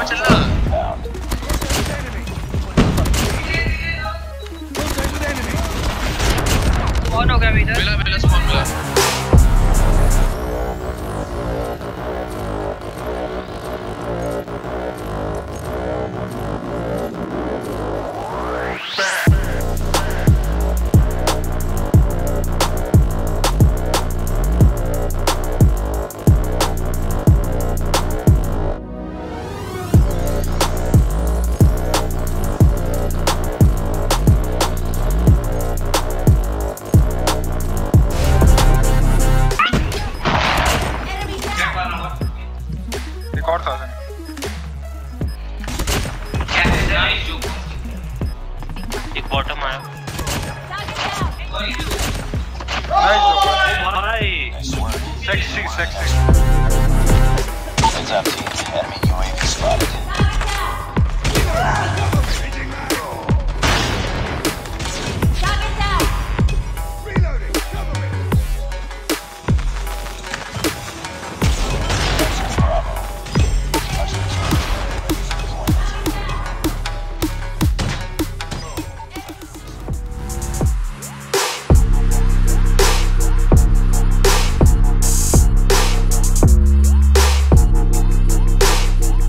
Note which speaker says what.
Speaker 1: कौन हो गया इधर?
Speaker 2: मिला स्पॉन मिला।
Speaker 1: एक बॉटम आया।
Speaker 2: Sexy.
Speaker 3: Heads up, team. Enemy UAV spotted.